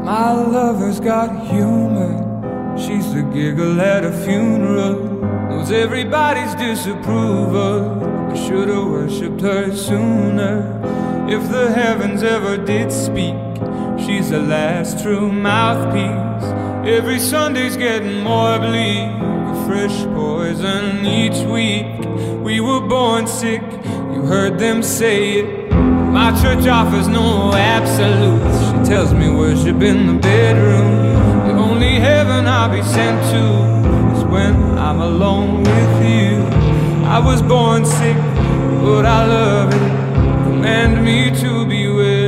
My lover's got humor. She's the giggle at a funeral, knows everybody's disapproval. I should've worshipped her sooner. If the heavens ever did speak, she's the last true mouthpiece. Every Sunday's getting more bleak, a fresh poison each week. We were born sick, you heard them say it. My church offers no absolutes. She tells me worship in the bedroom. The only heaven I'll be sent to is when I'm alone with you. I was born sick, but I love it. Command me to be well.